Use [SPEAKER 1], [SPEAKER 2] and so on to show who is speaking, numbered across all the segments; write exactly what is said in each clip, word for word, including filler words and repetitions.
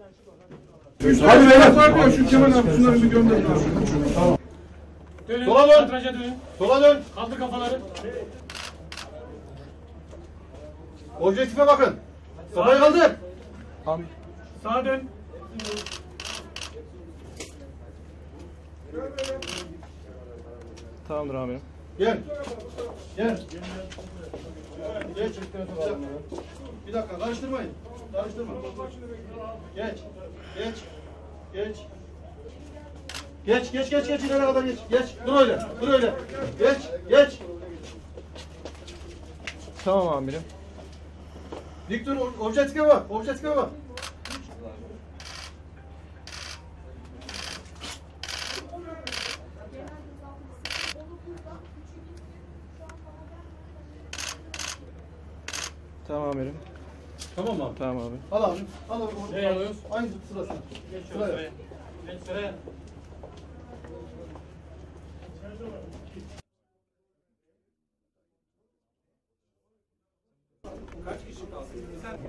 [SPEAKER 1] Hadi beyler. Şu Kemal abi şunları bir gönderin abi. Tamam.
[SPEAKER 2] Dönün.
[SPEAKER 3] Sola dön.
[SPEAKER 2] Kadraja dönün.
[SPEAKER 3] Sola dön.
[SPEAKER 2] Kaldır kafaları.
[SPEAKER 3] Objektife bakın. Kafayı kaldır.
[SPEAKER 2] Abi. Sağa dön.
[SPEAKER 4] Tamamdır amirim.
[SPEAKER 3] Gel. Gel. Geç. Bir dakika karıştırmayın. Karıştırma. Geç. Geç. Geç. Geç, geç, geç, geç. İleri kadar geç. Geç. Dur öyle. Dur öyle. Geç, geç.
[SPEAKER 4] Tamam amirim.
[SPEAKER 3] Dik dur. Objektife bak. Objektife bak.
[SPEAKER 4] Tamam amirim.
[SPEAKER 3] Tamam mı abi?
[SPEAKER 4] Tamam abi.
[SPEAKER 3] Al abi. Al abi.
[SPEAKER 2] Nereye alıyoruz?
[SPEAKER 3] Aynı sırasına.
[SPEAKER 2] Geç şöyle sıraya. Geç sıraya. Kaç kişi kalsın? Sen...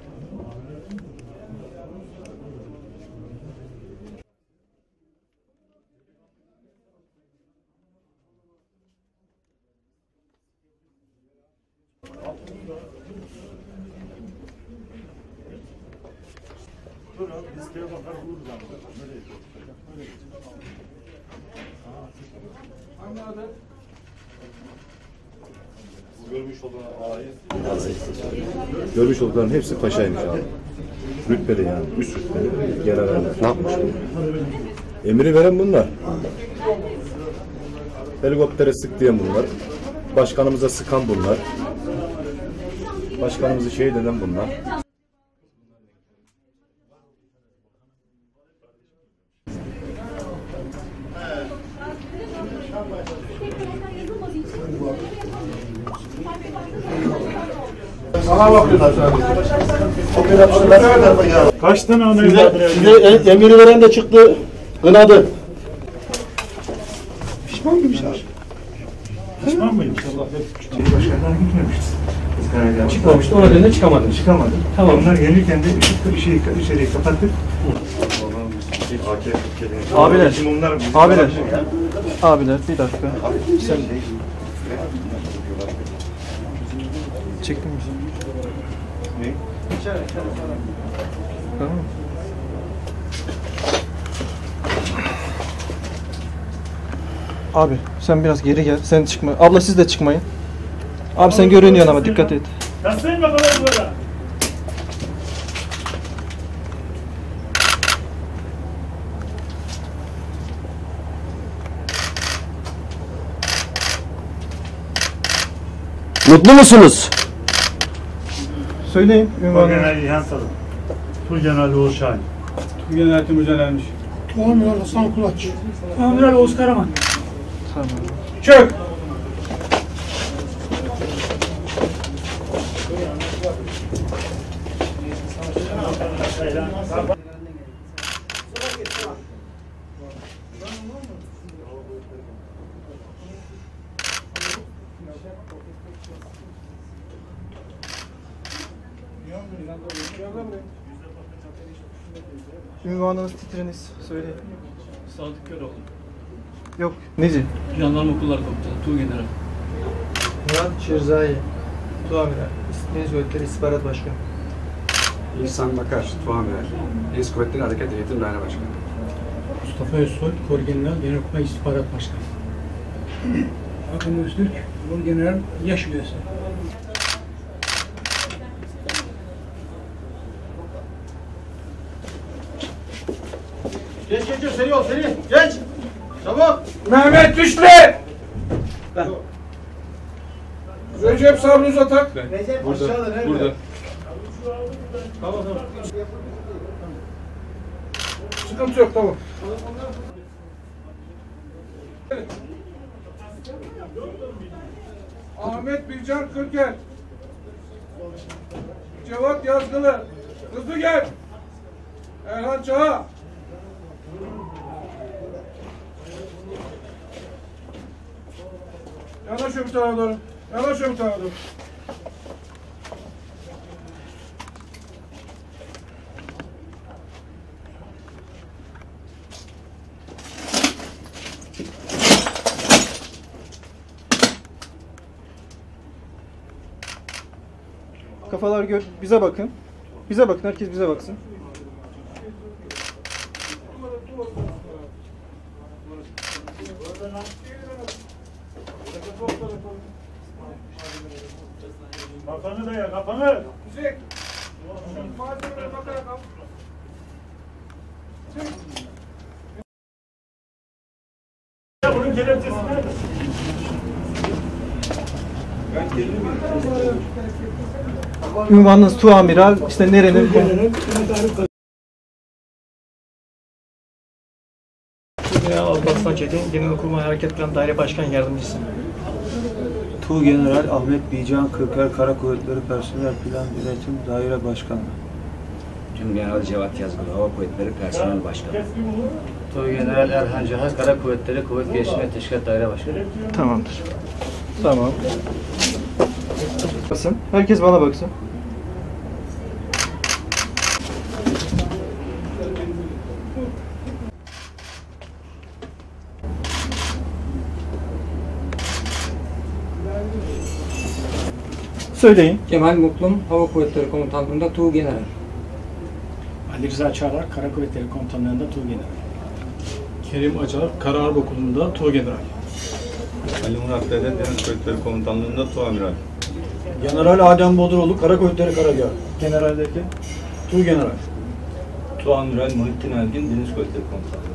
[SPEAKER 1] Dur abi listeye bakar buluruz abi. Hangi adet?
[SPEAKER 3] Görmüş olduğun ağayı.
[SPEAKER 5] Görmüş oldukların hepsi paşaymış abi. Rütbeli yani. Üst rütbeli. General'ler. Ne yapmış bu? Emri veren bunlar. Helikoptere sık diyen bunlar. Başkanımıza sıkan bunlar. Başkanımızı şehit eden bunlar.
[SPEAKER 3] Sana bakıyorlar abi.
[SPEAKER 1] Kaç tane ana
[SPEAKER 3] Size,
[SPEAKER 1] evladına
[SPEAKER 3] size emiri veren de çıktı. Kınadı.
[SPEAKER 1] pişman mıymışlar? Pişman mıymış? Şeyi başkanlar gitmemişiz.
[SPEAKER 2] Çıkmamıştı. O nedenle çıkamadım.
[SPEAKER 1] Çıkamadı.
[SPEAKER 2] Tamam.
[SPEAKER 1] Onlar gelirken de ışık şeyi içeriye kapattık.
[SPEAKER 4] Abiler.
[SPEAKER 1] Onlar
[SPEAKER 4] Abiler. Abiler bir dakika. Sen çektin mi?
[SPEAKER 1] Ne?
[SPEAKER 4] Tamam. Abi sen biraz geri gel. Sen çıkma. Abla siz de çıkmayın. Abi sen görünüyorsun ama dikkat et.
[SPEAKER 1] Yaslayın bakalım burada.
[SPEAKER 6] Mutlu musunuz?
[SPEAKER 4] Söyleyin. ünvanı.
[SPEAKER 1] Orgeneral İlhan Salım. Turgeneral Oğuz Şahin.
[SPEAKER 2] Turgeneral Timur Caner'miş.
[SPEAKER 1] Tuamiral Hasan Kulaç.
[SPEAKER 2] Amiral Oğuz Karaman.
[SPEAKER 4] Tamam.
[SPEAKER 2] Çök.
[SPEAKER 4] Ünvanınız, titriniz söyleyin.
[SPEAKER 2] Sadık Köroğlu.
[SPEAKER 4] Yok. Neci?
[SPEAKER 2] Jandarma Okulları Komutanı. Turgeneral.
[SPEAKER 4] Murat Şirzai. Tuamiral. Deniz Kuvvetleri İstihbarat Başkanı.
[SPEAKER 7] İhsan Bakar, Tuamiral. Deniz Kuvvetleri Hareket Eğitim Daire Başkanı.
[SPEAKER 2] Mustafa Özsoy, Korgeneral Genelkurmay İstihbarat Başkanı. Akın Öztürk, Korgeneral Yaş Üyesi.
[SPEAKER 3] Geç geç geç. Seri ol seri. Geç. Çabuk.
[SPEAKER 1] Mehmet Düşlü! Ben. Recep Sabri Uzatak.
[SPEAKER 3] Recep aşağıda nerede? Burada. Tamam tamam.
[SPEAKER 1] Sıkıntı yok, tamam. Ahmet Bircan Kırker. Cevat Yazgılı. Hızlı gel. Erhan Çaha. Yanaş öbür tarafa doğru. Yanaş öbür tarafa doğru.
[SPEAKER 4] Kafalar gör, bize bakın. Bize bakın, herkes bize baksın.
[SPEAKER 1] Kafanı da ya, kafanı. Güzel. Malzemelere bakarak al. Bunun kelepçesi nerede?
[SPEAKER 4] Ünvanınız Tuğamiral, işte nerenin?
[SPEAKER 6] General Alparslan Çetin, Genelkurmay Hareket Planı Daire Başkan Yardımcısı.
[SPEAKER 8] Tuğgeneral Ahmet Bican Kırker Kara Kuvvetleri Personel Plan Yönetim Daire Başkanı.
[SPEAKER 9] Tümgeneral Cevat Yazgılı Hava Kuvvetleri Personel Başkanı.
[SPEAKER 6] Tuğgeneral Erhan Cahaz, Kara Kuvvetleri Kuvvet Gelişimi ve Teşkilat Daire Başkanı.
[SPEAKER 4] Tamamdır. Tamam. Basın. Herkes bana baksın. Söyleyin.
[SPEAKER 6] Kemal Mutlum, Hava Kuvvetleri Komutanlığı'nda Tuğgeneral. Ali Rıza Çağlar, Kara Kuvvetleri Komutanlığı'nda Tuğgeneral.
[SPEAKER 2] Kerim Acar, Kara Harp Okulu'nda Tuğgeneral.
[SPEAKER 5] Ali Murat Dede Deniz Kuvvetleri Komutanlığı'nda Tuğamiral.
[SPEAKER 8] General Adem Boduroğlu Kara Kuvvetleri Karagah. Generaldeki Tuğgeneral.
[SPEAKER 5] Tuğamiral Muhittin Ergin Deniz Kuvvetleri Komutanlığı.